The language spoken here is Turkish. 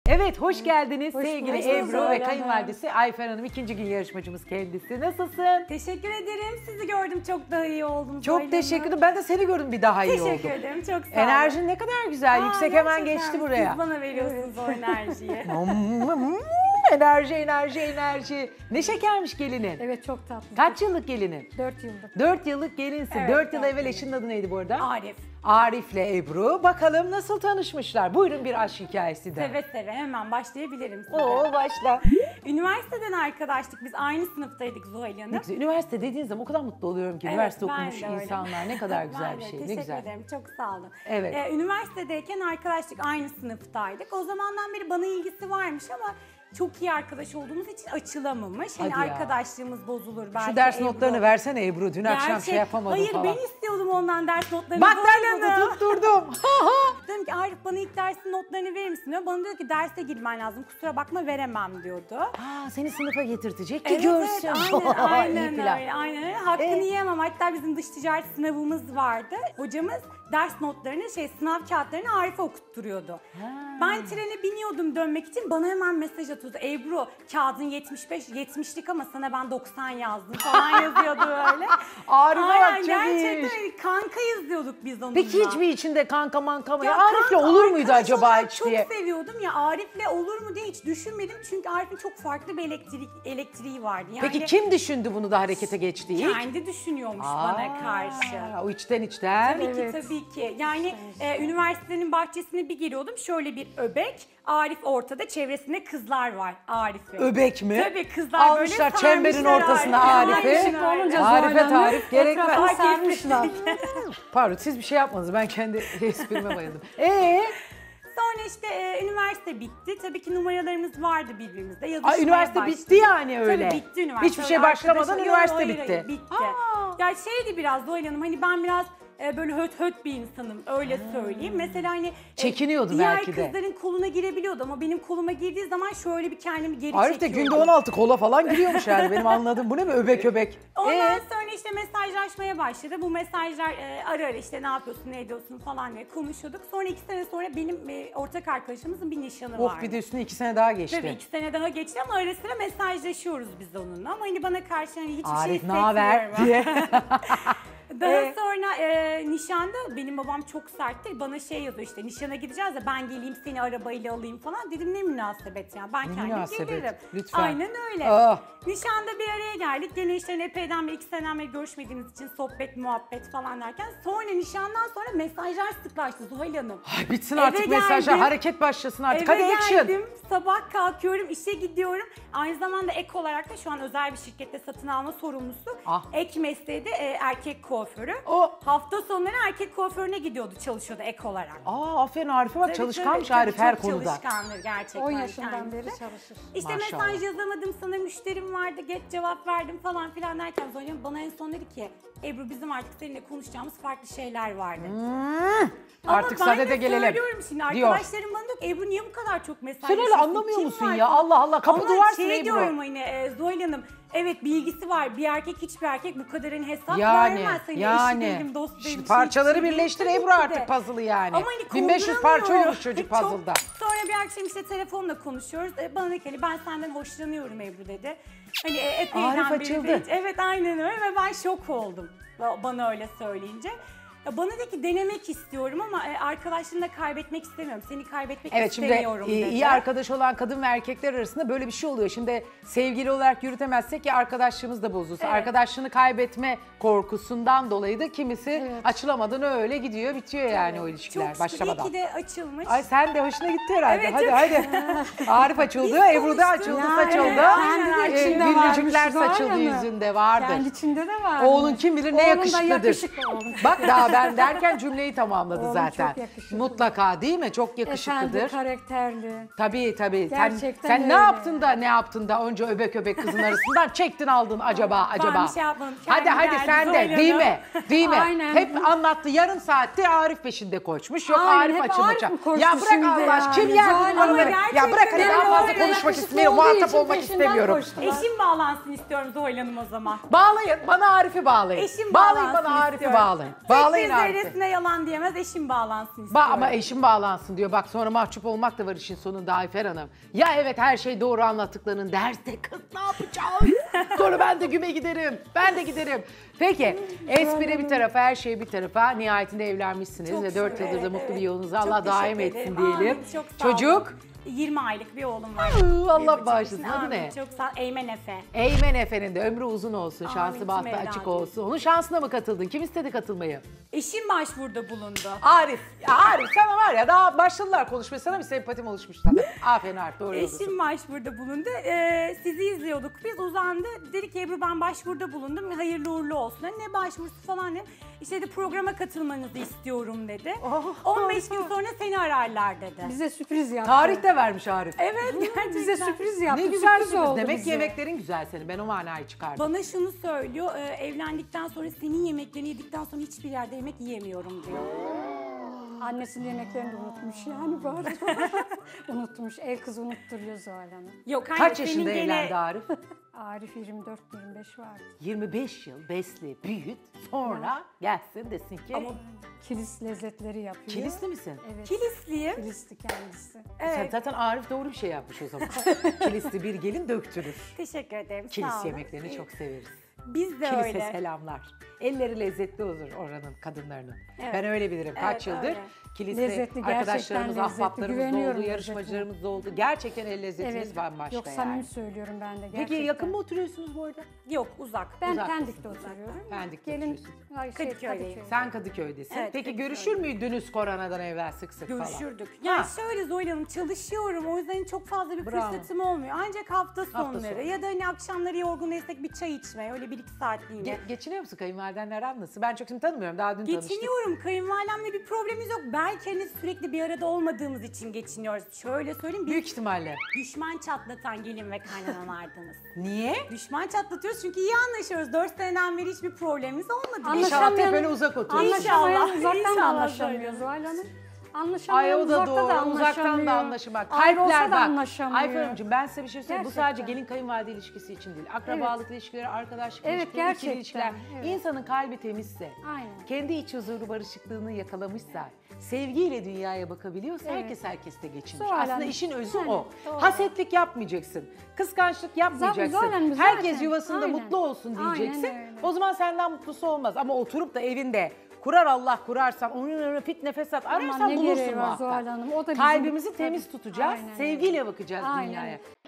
Evet, hoş geldiniz sevgili bulduk. Ebru ve Hoş kayınvalidesi Ayfer Hanım. İkinci gün yarışmacımız kendisi. Nasılsın? Teşekkür ederim. Sizi gördüm. Çok daha iyi oldum. Çok teşekkür ederim. Ben de seni gördüm, bir daha iyi oldum. Teşekkür ederim. Çok sağ olun. Enerjin ne kadar güzel. Yüksek hemen gerçekten geçti buraya. Siz bana veriyorsunuz o enerjiyi. Enerji. Ne şekermiş gelinin. Evet, çok tatlı. Kaç yıllık gelinin? 4 yıldır. 4 yıllık gelinsin. Evet, 4 yıl dört evvel yıl. eşinin adı neydi bu arada? Arif. Arif'le Ebru. Bakalım nasıl tanışmışlar? Buyurun bir aşk hikayesi de. Seve seve hemen başlayabilirim size. Oo, başla. Üniversiteden arkadaştık. Biz aynı sınıftaydık Zuhal Hanım. Ne güzel. Üniversite dediğiniz zaman o kadar mutlu oluyorum ki. Evet, üniversite ben okumuş de öyle. insanlar ne kadar güzel Ben bir de, şey. Ne teşekkür güzel. ederim. Çok sağ olun. Evet. Üniversitedeyken arkadaşlık, aynı sınıftaydık. O zamandan beri bana ilgisi varmış ama çok iyi arkadaş olduğumuz için açılamamış. Hani Hadi ya. arkadaşlığımız bozulur belki. Şu ders Ebru. notlarını versene Ebru. Dün akşam şey yapamadım Hayır, falan. ben istiyordum ondan ders notlarını. Bak Zuhal ben Hanım. tutturdum. Dedim ki Arif bana ilk dersin notlarını verir misin diyor. Bana diyor ki derse girmen lazım. Kusura bakma veremem diyordu. Aa, seni sınıfa getirtecek ki Evet, görsün. evet, aynen İyi plan. öyle, aynen öyle. Hakkını yiyemem. Hatta bizim dış ticaret sınavımız vardı. Hocamız ders notlarını, sınav kağıtlarını Arif'e okutturuyordu. Ben trene biniyordum dönmek için, bana hemen mesaj atıyordu. Ebru, kağıdın 75, 70'lik ama sana ben 90 yazdım falan yazıyordu öyle. Arif'e bak, Aynen, çok gerçekten iyiymiş. öyle. Kankayız diyorduk biz onunla. Peki hiç mi içinde kanka manka mı? Ya Arif'le kanka, olur muydu arkadaş acaba olarak hiç çok diye? seviyordum ya, Arif'le olur mu diye hiç düşünmedim. Çünkü Arif'in çok farklı bir elektriği vardı. Yani Peki kim düşündü bunu da harekete geçti ilk? kendi düşünüyormuş bana karşı. O içten içten. Tabii ki, Evet. tabii ki. Yani üniversitenin bahçesine bir giriyordum. Şöyle bir öbek. Arif ortada, çevresinde kızlar var Arif'in. Öbek mi? Tabii, kızlar Almışlar böyle çemberin sarmışlar ortasına Arif'i. Arif'i. Aynen Yakışıklı öyle. olunca Arife Zuhal Hanım tarif gerek var. etrafa sarmışlar. Pardon, siz bir şey yapmadınız. Ben kendi esprime bayıldım. Sonra işte üniversite bitti. Tabii ki numaralarımız vardı birbirimizle. Üniversite bitti yani öyle. Tabii bitti üniversite. Hiçbir şey Öyle başlamadan arkadaş- üniversite Hayır, bitti. hayır, bitti. Ya şeydi biraz Zuhal Hanım, hani ben biraz böyle höt bir insanım, öyle söyleyeyim. Mesela hani Çekiniyordu diğer belki de. kızların koluna girebiliyordu ama benim koluma girdiği zaman şöyle bir kendimi geri Arif de çekiyordum. günde 16 kola falan giriyormuş yani benim anladığım. Bu ne mi öbek öbek? Ondan sonra işte mesajlaşmaya başladı. Bu mesajlar ara ara işte ne yapıyorsun, ne ediyorsun falan diye konuşuyorduk. Sonra 2 sene sonra benim ortak arkadaşımızın bir nişanı vardı. Oh, bir de üstüne 2 sene daha geçti. Tabii 2 sene daha geçti ama ara sıra mesajlaşıyoruz biz onunla. Ama hani bana karşı hani hiçbir şey Arif ne haber hissetmiyorum. diye. Daha sonra nişanda benim babam çok sertti. Bana şey yazıyor, işte nişana gideceğiz de ben geleyim seni arabayla alayım falan. Dedim ne münasebet yani, ben kendim münasebet, gelirim. lütfen. Aynen öyle. Ah. Nişanda bir araya geldik. Gene işte epeyden beri 2 seneden beri görüşmediğimiz için sohbet muhabbet falan derken. Sonra nişandan sonra mesajlar sıklaştı Zuhal Hanım. Ay, bitsin Eve artık mesajlar. geldim. Hareket başlasın artık. Eve Hadi action. geldim, sabah kalkıyorum, işe gidiyorum. Aynı zamanda ek olarak da şu an özel bir şirkette satın alma sorumlusu. Ah. Ek mesleği de erkek kuaförü. O. Hafta sonları erkek kuaförüne gidiyordu, çalışıyordu ek olarak. Aferin Arif'e bak, Tabii, çalışkanmış tabii, Arif tabii, her çok konuda. Çalışkandır gerçekten 10 yaşından kendisi. beri çalışır. İşte Maşallah. mesaj yazamadım sana, müşterim vardı, geç cevap verdim falan filan derken Zonya bana en son dedi ki Ebru, bizim artık seninle konuşacağımız farklı şeyler vardı. Artık Ama ben sadede gelelim. söylüyorum şimdi, diyor. arkadaşlarım bana diyor ki Ebru niye bu kadar çok mesaj Sen öyle yazıyorsun? anlamıyor Kim musun var ya? ki? Allah Allah, kapı Ama duvarsın şey Ebru. diyorum hani Zuhal Hanım, evet bilgisi var, bir erkek hiçbir erkek bu kadar hani hesap Yani, vermez. Hani yani. eşi değilim, dost değilim. İşte parçaları şey değilim. birleştir Tabii Ebru ki de. artık puzzle'ı yani. Ama hani 1500 parça konduramıyor. uyumuş çocuk Çok. puzzle'da. Sonra bir akşam işte telefonla konuşuyoruz. Bana dedi ki hani ben senden hoşlanıyorum Ebru dedi. Hani epeyden Arif beri açıldı. de- Evet, aynen öyle ve ben şok oldum bana öyle söyleyince. Ya bana dedi ki denemek istiyorum ama arkadaşlığını da kaybetmek istemiyorum. Seni kaybetmek Evet, şimdi istemiyorum dedi. iyi arkadaş olan kadın ve erkekler arasında böyle bir şey oluyor. Şimdi sevgili olarak yürütemezsek ya arkadaşlığımız da bozulsa. Evet. Arkadaşlığını kaybetme korkusundan dolayı da kimisi açılamadan öyle gidiyor, bitiyor yani o ilişkiler Çok başlamadan. şükür, iyi ki de açılmış. Ay sen de hoşuna gitti herhalde. Evet, hadi çok- hadi. Arif açıldı, Biz Ebru da konuştuk. açıldı, Ya, saçıldı. evet, aynen, içinde Gülücükler varmış, var saçıldı ya. yüzünde vardır. Kendi içinde de var. Oğlun kim bilir ne Oğlun da yakışıklıdır. yakışıklı oğlum. Bak daha ben derken cümleyi tamamladı Oğlum zaten. çok yakışıklı. Mutlaka değil mi? Çok yakışıklıdır. Efendi, karakterli. Tabii. Gerçekten Sen ne öyle. yaptın da önce öbek kızın arasından çektin aldın acaba? Ben bir şey yapmadım. Hadi Kendi geldi, sen de Zoyla değil Hanım. mi? Değil mi? Aynen. Hep anlattı, yarım saatte Arif peşinde koşmuş. Yok Aynen, Arif hep açılmaca. Arif mi koştu Ya bırak şimdi Allah aşkına, kim yani? yer Zuhal bunları? Hanım, Ya bırak hadi gerçekten daha fazla öyle. konuşmak Yakışıklı istemiyorum. olduğu Muhatap için olmak peşinden istemiyorum. koştular. Eşim bağlansın istiyorum Zuhal Hanım o zaman. Bağlayın, bana Arif'i bağlayın. Eşim Bağlayın, bağlansın bana Arif'i istiyorum. bağlayın. Bağlayın Bağlayın Kimse Arif'i. zerresine yalan diyemez, eşim bağlansın istiyorum. Ama eşim bağlansın diyor. Bak sonra mahcup olmak da var işin sonunda Ayfer Hanım. Ya evet her şey doğru anlattıklarının derste kız ne yapacağız? Sonra ben de güme giderim. Ben de giderim. Peki espri bir tarafa her şey bir tarafa nihayetinde evlenmişsiniz Çok ve 4 şükür, yıldır da evet, mutlu bir evet. yolunuzu Çok Allah daim teşekkür etsin ederim. diyelim. Amin, çok sağ olun. Çocuk? 20 aylık bir oğlum var. Allah 1,5 bağışlasın. yaşında. Adı Amin, ne? Çok sağ ol. Eymen Efe. Eymen Efe'nin de ömrü uzun olsun. Şanslı Amin, bahtı tüm açık evladım. olsun. Onun şansına mı katıldın? Kim istedi katılmayı? Eşim başvuruda bulundu. Arif. Ya Arif sana var ya daha başladılar konuşmaya. Sana bir sempatim oluşmuş zaten. Aferin Arif doğru yoldasın. Eşim başvuruda bulundu. Sizi izliyorduk. Biz uzandı. Dedi ki Ebru ben başvuruda bulundum. Hayırlı uğurlu olsun. Ne başvurusu falan dedim. İşte de programa katılmanızı istiyorum dedi. 15 gün sonra seni ararlar dedi. Bize sürpriz yaptı. Tarih de vermiş Arif. Evet gerçekten. Bize sürpriz yaptı. Ne güzel sürpriz sürpriz. oldu Demek ki bize. yemeklerin güzel senin. Ben o manayı çıkardım. Bana şunu söylüyor, evlendikten sonra senin yemeklerini yedikten sonra hiçbir yerde yemek yiyemiyorum diyor. Annesinin yemeklerini de unutmuş yani bari. Unutmuş. Ev kızı unutturuyor Zuhal Hanım. Yok, hayır, Kaç senin yaşında gene- evlendi Arif? Arif 24-25 vardı. 25 yıl besle, büyüt, sonra gelsin desin ki Ama Kilis lezzetleri yapıyor. kilisli misin? Evet. Kilisliyim. Kilisli kendisi. Sen Evet. zaten Arif doğru bir şey yapmış o zaman. Kilisli bir gelin döktürür. Teşekkür ederim. sağ Kilis olun. yemeklerini çok severiz. Biz de Kilise öyle. selamlar. Elleri lezzetli olur oranın kadınlarının. Evet. Ben öyle bilirim. Kaç Evet, yıldır öyle. kiliste Lezzetli, gerçekten arkadaşlarımız, lezzetli. ahbaplarımız da oldu, Güveniyorum yarışmacılarımız da oldu. Gerçekten el lezzetiniz Evet. bambaşka Yok yani. samimi söylüyorum ben de gerçekten. Peki yakın mı oturuyorsunuz bu arada? Yok, uzak. Ben Uzak Pendik'te mısın? oturuyorum. Pendik'te Gelin oturuyorsun. Kadıköy'deyim. Sen Kadıköy'desin. Evet, Peki Kadıköy'deyim. görüşür müydünüz koronadan evvel sık sık falan? Görüşürdük. Yani Ha. şöyle Zoyla Hanım, çalışıyorum. O yüzden çok fazla bir Bravo. fırsatım olmuyor. Ancak hafta sonları sonu. ya da hani akşamları yorgun değilsek bir çay içmeye. Öyle 1-2 saatliğine. Geçiniyor musun kayınvalidenle aran nasıl? Ben çok şimdi tanımıyorum. Daha dün tanıştık. Geçiniyorum. Kayınvalidemle bir problemimiz yok. Belki hani sürekli bir arada olmadığımız için geçiniyoruz. Şöyle söyleyeyim. Biz Büyük ihtimalle. düşman çatlatan gelin ve kaynanamardınız. Niye? Düşman çatlatıyoruz çünkü iyi anlaşıyoruz. 4 seneden beri hiçbir problemimiz olmadı. İnşallah hep böyle uzak oturuyorsun. Anlaşamayan İnşallah, uzaktan da inşallah anlaşamıyor söylüyorum. Zuhal Hanım. Ay Anlaşamayan o da uzakta doğru. da anlaşamıyor. Uzaktan da anlaşılmak. Ayrı olsa Kalpler da bak. anlaşamıyor. Ayfer Hanımcığım ben size bir şey söyleyeyim. Bu Gerçekten. sadece gelin kayınvalide ilişkisi için değil. Akrabalık ilişkileri, arkadaşlık Evet, ilişkileri, ikili gerçekten. ilişkiler. Evet. İnsanın kalbi temizse, Aynen. kendi iç huzuru barışıklığını yakalamışsa, sevgiyle dünyaya bakabiliyorsa Evet. herkes de geçinmiş. Zuhal Aslında Hanım, işin özü yani, o. doğru. Hasetlik yapmayacaksın. Kıskançlık yapmayacaksın. Zuhal Hanım, Herkes zaten. yuvasında Aynen. mutlu olsun Aynen diyeceksin. öyle. O zaman senden mutlusu olmaz. Ama oturup da evinde kurar Allah kurarsan, onun önüne fitne fesat ararsan ne bulursun gereği var muhakkak. Zuhal Hanım, o da bizim- Kalbimizi temiz Tabii. tutacağız, Aynen sevgiyle bakacağız Aynen. dünyaya.